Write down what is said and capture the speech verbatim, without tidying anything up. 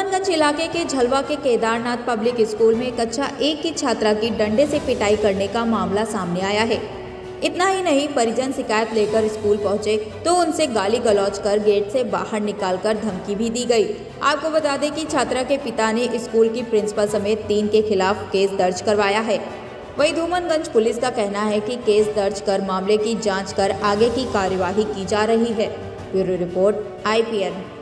धूमनगंज इलाके के झलवा के केदारनाथ पब्लिक स्कूल में कक्षा एक की छात्रा की डंडे से पिटाई करने का मामला सामने आया है। इतना ही नहीं, परिजन शिकायत लेकर स्कूल पहुंचे तो उनसे गाली गलौज कर गेट से बाहर निकालकर धमकी भी दी गई। आपको बता दें कि छात्रा के पिता ने स्कूल की प्रिंसिपल समेत तीन के खिलाफ केस दर्ज करवाया है। वहीं धूमनगंज पुलिस का कहना है कि केस दर्ज कर मामले की जांच कर आगे की कार्यवाही की जा रही है। Bureau report I P N.